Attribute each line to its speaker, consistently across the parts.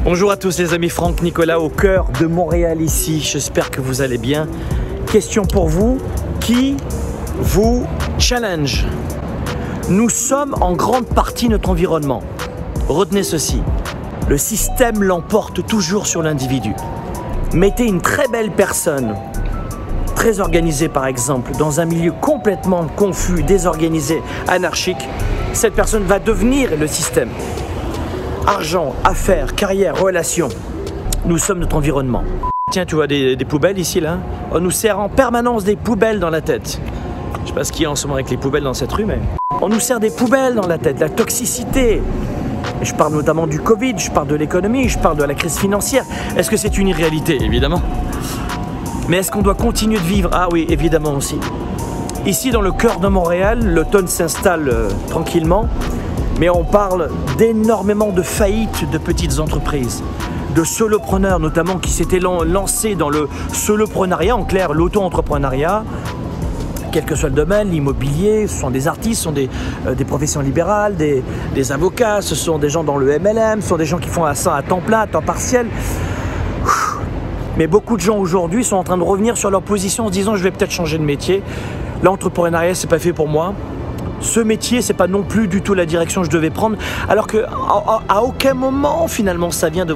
Speaker 1: Bonjour à tous les amis, Franck Nicolas au cœur de Montréal ici, j'espère que vous allez bien. Question pour vous, qui vous challenge? Nous sommes en grande partie notre environnement. Retenez ceci, le système l'emporte toujours sur l'individu. Mettez une très belle personne, très organisée par exemple, dans un milieu complètement confus, désorganisé, anarchique, cette personne va devenir le système. Argent, affaires, carrière, relations, nous sommes notre environnement. Tiens, tu vois des poubelles ici, là? On nous sert en permanence des poubelles dans la tête. Je sais pas ce qu'il y a en ce moment avec les poubelles dans cette rue, mais on nous sert des poubelles dans la tête, la toxicité. Je parle notamment du Covid, je parle de l'économie, je parle de la crise financière. Est-ce que c'est une irréalité? Évidemment. Mais est-ce qu'on doit continuer de vivre? Ah oui, évidemment aussi. Ici, dans le cœur de Montréal, l'automne s'installe tranquillement. Mais on parle d'énormément de faillites de petites entreprises, de solopreneurs notamment qui s'étaient lancés dans le soloprenariat, en clair l'auto-entrepreneuriat, quel que soit le domaine, l'immobilier, ce sont des artistes, ce sont des professions libérales, des avocats, ce sont des gens dans le MLM, ce sont des gens qui font ça à temps plein, à temps partiel. Mais beaucoup de gens aujourd'hui sont en train de revenir sur leur position en se disant je vais peut-être changer de métier, l'entrepreneuriat c'est pas fait pour moi. Ce métier, c'est pas non plus du tout la direction que je devais prendre, alors que à aucun moment finalement ça vient de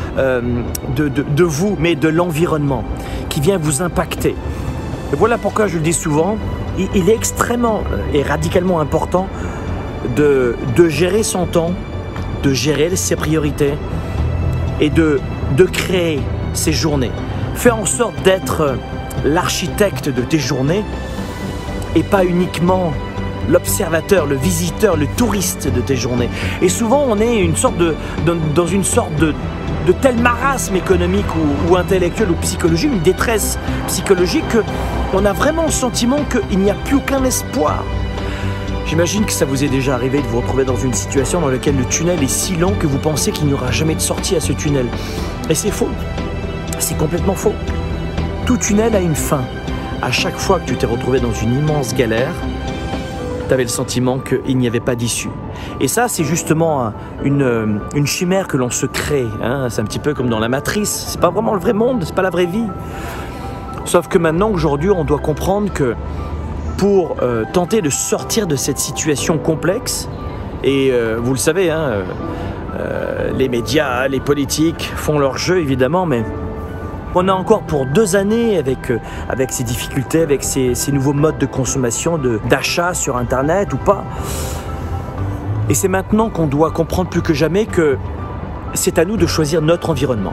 Speaker 1: vous, mais de l'environnement qui vient vous impacter. Et voilà pourquoi je le dis souvent, il est extrêmement et radicalement important de gérer son temps, de gérer ses priorités et de créer ses journées. Fais en sorte d'être l'architecte de tes journées et pas uniquement l'observateur, le visiteur, le touriste de tes journées. Et souvent, on est dans une sorte de tel marasme économique ou intellectuel ou psychologique, une détresse psychologique, qu'on a vraiment le sentiment qu'il n'y a plus aucun espoir. J'imagine que ça vous est déjà arrivé de vous retrouver dans une situation dans laquelle le tunnel est si long que vous pensez qu'il n'y aura jamais de sortie à ce tunnel. Et c'est faux. C'est complètement faux. Tout tunnel a une fin. À chaque fois que tu t'es retrouvé dans une immense galère, tu avais le sentiment qu'il n'y avait pas d'issue. Et ça, c'est justement une chimère que l'on se crée. Hein. C'est un petit peu comme dans la matrice. C'est pas vraiment le vrai monde, c'est pas la vraie vie. Sauf que maintenant, aujourd'hui, on doit comprendre que pour tenter de sortir de cette situation complexe, et vous le savez, hein, les médias, les politiques font leur jeu évidemment, mais on a encore pour 2 années avec ces difficultés, avec ces nouveaux modes de consommation, d'achat sur Internet ou pas. Et c'est maintenant qu'on doit comprendre plus que jamais que c'est à nous de choisir notre environnement.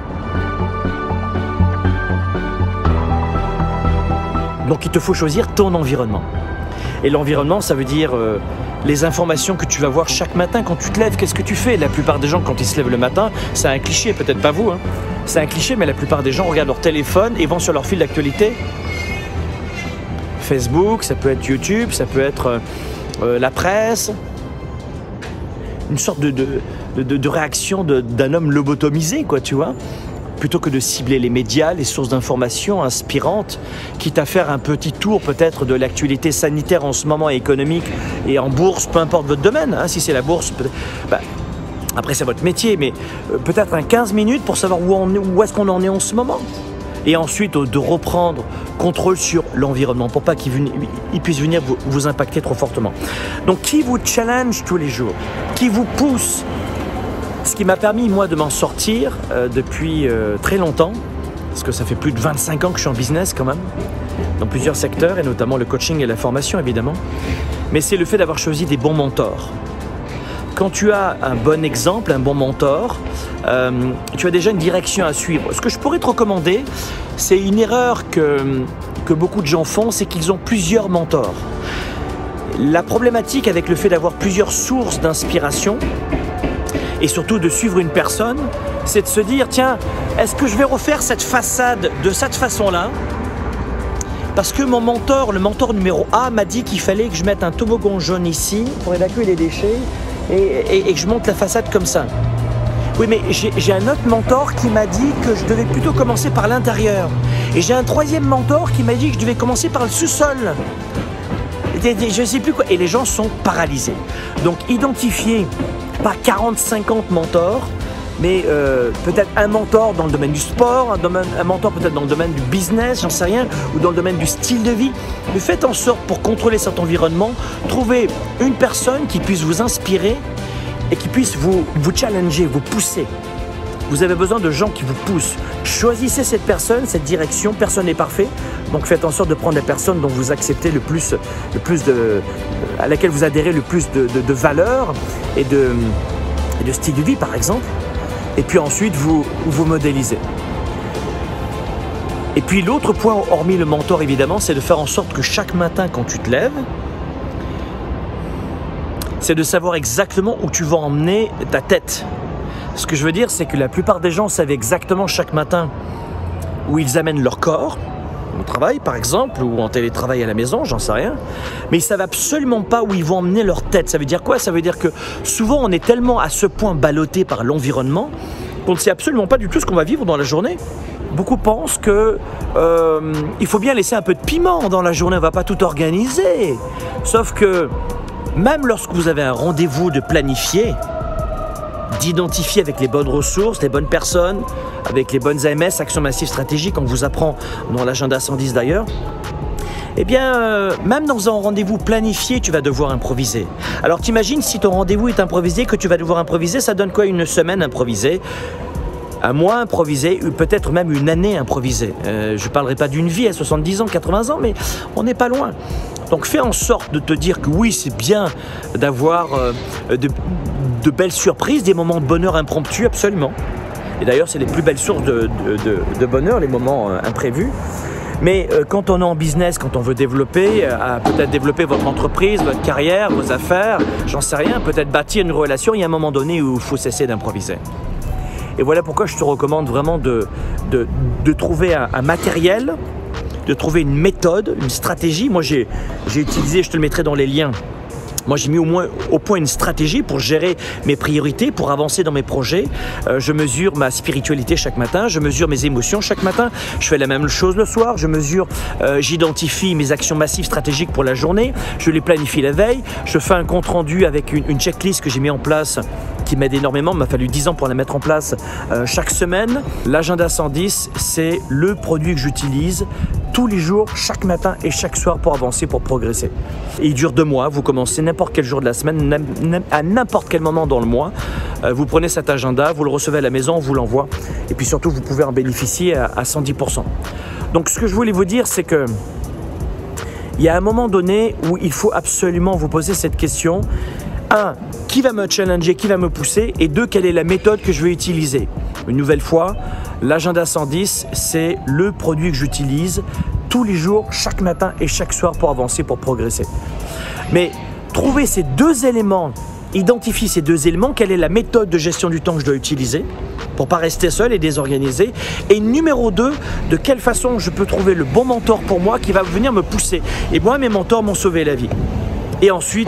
Speaker 1: Donc il te faut choisir ton environnement. Et l'environnement, ça veut dire les informations que tu vas voir chaque matin quand tu te lèves. Qu'est-ce que tu fais? La plupart des gens, quand ils se lèvent le matin, c'est un cliché, peut-être pas vous, hein. C'est un cliché, mais la plupart des gens regardent leur téléphone et vont sur leur fil d'actualité. Facebook, ça peut être YouTube, ça peut être la presse. Une sorte de réaction d'un homme lobotomisé, quoi, tu vois. Plutôt que de cibler les médias, les sources d'informations inspirantes, quitte à faire un petit tour peut-être de l'actualité sanitaire en ce moment économique et en bourse, peu importe votre domaine. Hein, si c'est la bourse, après c'est votre métier, mais peut-être 15 minutes pour savoir où est-ce qu'on en est en ce moment. Et ensuite de reprendre contrôle sur l'environnement pour pas qu'il puisse venir vous impacter trop fortement. Donc qui vous challenge tous les jours? Qui vous pousse? Ce qui m'a permis, moi, de m'en sortir depuis très longtemps, parce que ça fait plus de 25 ans que je suis en business quand même, dans plusieurs secteurs, et notamment le coaching et la formation, évidemment. Mais c'est le fait d'avoir choisi des bons mentors. Quand tu as un bon exemple, un bon mentor, tu as déjà une direction à suivre. Ce que je pourrais te recommander, c'est une erreur que beaucoup de gens font, c'est qu'ils ont plusieurs mentors. La problématique avec le fait d'avoir plusieurs sources d'inspiration, et surtout de suivre une personne, c'est de se dire, tiens, est-ce que je vais refaire cette façade de cette façon-là? Parce que mon mentor, le mentor numéro A, m'a dit qu'il fallait que je mette un toboggan jaune ici pour évacuer les déchets et que je monte la façade comme ça. Oui, mais j'ai un autre mentor qui m'a dit que je devais plutôt commencer par l'intérieur. Et j'ai un troisième mentor qui m'a dit que je devais commencer par le sous-sol. Je ne sais plus quoi. Et les gens sont paralysés. Donc, identifiez pas 40-50 mentors, mais peut-être un mentor dans le domaine du sport, un mentor peut-être dans le domaine du business, j'en sais rien, ou dans le domaine du style de vie. Mais faites en sorte, pour contrôler cet environnement, trouver une personne qui puisse vous inspirer et qui puisse vous challenger, vous pousser. Vous avez besoin de gens qui vous poussent. Choisissez cette personne, cette direction. Personne n'est parfait. Donc faites en sorte de prendre la personne dont vous acceptez à laquelle vous adhérez le plus de valeurs et de style de vie, par exemple. Et puis ensuite, vous modélisez. Et puis l'autre point, hormis le mentor évidemment, c'est de faire en sorte que chaque matin quand tu te lèves, c'est de savoir exactement où tu vas emmener ta tête. Ce que je veux dire, c'est que la plupart des gens savent exactement chaque matin où ils amènent leur corps, au travail par exemple, ou en télétravail à la maison, j'en sais rien, mais ils ne savent absolument pas où ils vont emmener leur tête. Ça veut dire quoi? Ça veut dire que souvent on est tellement à ce point ballotté par l'environnement qu'on ne sait absolument pas du tout ce qu'on va vivre dans la journée. Beaucoup pensent qu'il faut bien laisser un peu de piment dans la journée, on ne va pas tout organiser. Sauf que même lorsque vous avez un rendez-vous de planifier, d'identifier avec les bonnes ressources, les bonnes personnes, avec les bonnes AMS, actions massives stratégiques, on vous apprend dans l'agenda 110 d'ailleurs, eh bien, même dans un rendez-vous planifié, tu vas devoir improviser. Alors t'imagines si ton rendez-vous est improvisé, que tu vas devoir improviser, ça donne quoi une semaine improvisée? Un mois improvisé, ou peut-être même une année improvisée. Je ne parlerai pas d'une vie à 70 ans, 80 ans, mais on n'est pas loin. Donc fais en sorte de te dire que oui, c'est bien d'avoir de belles surprises, des moments de bonheur impromptus, absolument. Et d'ailleurs, c'est les plus belles sources de bonheur, les moments imprévus. Mais quand on est en business, quand on veut développer, peut-être développer votre entreprise, votre carrière, vos affaires, j'en sais rien, peut-être bâtir une relation, il y a un moment donné où il faut cesser d'improviser. Et voilà pourquoi je te recommande vraiment de trouver un matériel, de trouver une méthode, une stratégie. Moi, j'ai utilisé, je te le mettrai dans les liens, moi j'ai mis au point une stratégie pour gérer mes priorités, pour avancer dans mes projets. Je mesure ma spiritualité chaque matin, je mesure mes émotions chaque matin, je fais la même chose le soir, j'identifie mes actions massives stratégiques pour la journée, je les planifie la veille, je fais un compte rendu avec une checklist que j'ai mis en place qui m'aide énormément, il m'a fallu 10 ans pour la mettre en place chaque semaine. L'agenda 110, c'est le produit que j'utilise tous les jours, chaque matin et chaque soir pour avancer, pour progresser. Et il dure 2 mois, vous commencez n'importe quel jour de la semaine, à n'importe quel moment dans le mois. Vous prenez cet agenda, vous le recevez à la maison, on vous l'envoie. Et puis surtout, vous pouvez en bénéficier à 110%. Donc ce que je voulais vous dire, c'est que il y a un moment donné où il faut absolument vous poser cette question. 1. Qui va me challenger, qui va me pousser? Et 2. Quelle est la méthode que je vais utiliser? Une nouvelle fois, l'agenda 110, c'est le produit que j'utilise tous les jours, chaque matin et chaque soir pour avancer, pour progresser. Mais trouver ces 2 éléments, identifier ces 2 éléments, quelle est la méthode de gestion du temps que je dois utiliser pour ne pas rester seul et désorganisé. Et numéro 2, de quelle façon je peux trouver le bon mentor pour moi qui va venir me pousser. Et moi, mes mentors m'ont sauvé la vie. Et ensuite,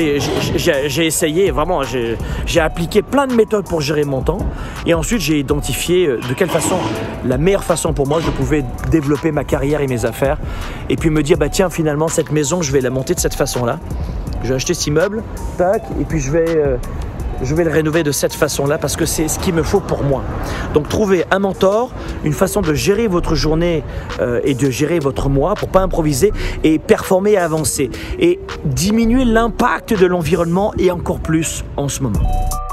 Speaker 1: j'ai essayé, vraiment, j'ai appliqué plein de méthodes pour gérer mon temps. Et ensuite, j'ai identifié de quelle façon, la meilleure façon pour moi, je pouvais développer ma carrière et mes affaires. Et puis me dire, bah tiens, finalement, cette maison, je vais la monter de cette façon-là. Je vais acheter cet immeuble, tac, et puis je vais le rénover de cette façon-là parce que c'est ce qu'il me faut pour moi. Donc trouver un mentor, une façon de gérer votre journée et de gérer votre mois pour ne pas improviser et performer et avancer. Et diminuer l'impact de l'environnement et encore plus en ce moment.